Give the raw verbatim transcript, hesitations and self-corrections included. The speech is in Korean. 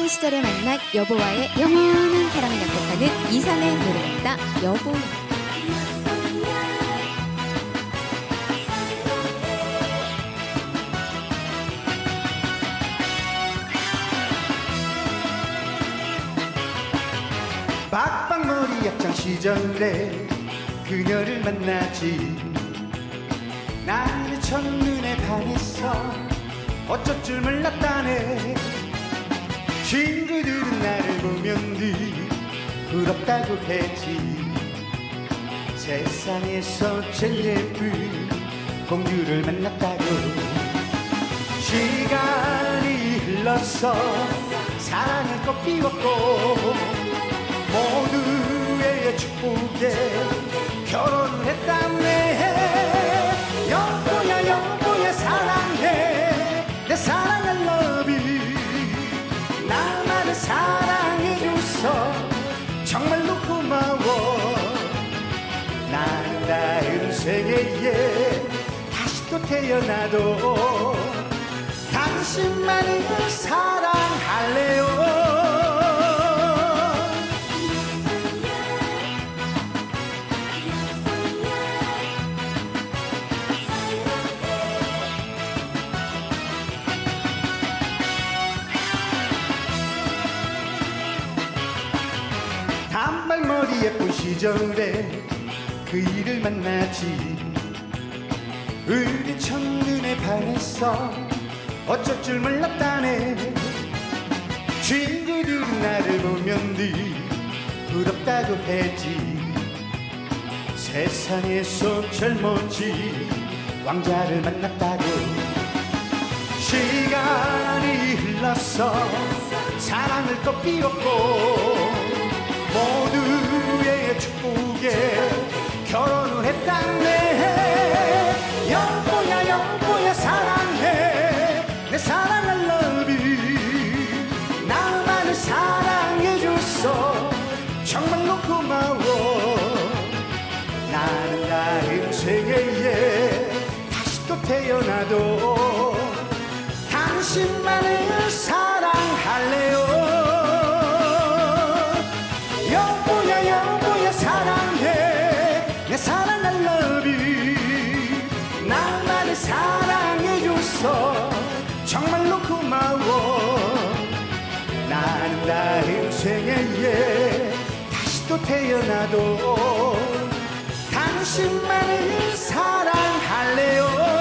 학창 시절에 만난 여보와의 영원한 사랑을 약속하는 이산의 노래입니다. 여보. 빡빡머리 학창 시절에 그녀를 만나지. 나는 첫눈에 반했어. 어쩔 줄 몰랐다네. 친구들은 나를 보면 늘 부럽다고 했지. 세상에서 제일 예쁜 공주를 만났다고. 시간이 흘러서 사랑은 꽃 피웠고 모두의 축복에 결혼을 했다네. 여보야 여보야 사랑해 내 사랑할 러비. 나만을 사랑해줘서 정말로 고마워. 나는 다음 생애에 다시 또 태어나도 당신만을 사랑할래요. 단발머리 예쁜 시절에 그 일을 만났지. 우리 첫눈에 반했어. 어쩔 줄 몰랐다네. 친구들은 나를 보면 늘 부럽다고 했지. 세상에서 제일 멋진 왕자를 만났다고. 시간이 흘러서 사랑을 꽃 피웠고 모두의 축복에 결혼을 했다네. 여보야 여보야 사랑해 내 사랑할 러비. 나만을 사랑해줘서 정말로 고마워. 나는 다음 생애에 다시 또 태어나도 당신만을 사랑할래요. 여보야 여보야 사랑해 내 사랑할 러비. 나만을 사랑해줘서 정말로 고마워. 나는 다음 생애에 다시 또 태어나도 당신만을 사랑할래요.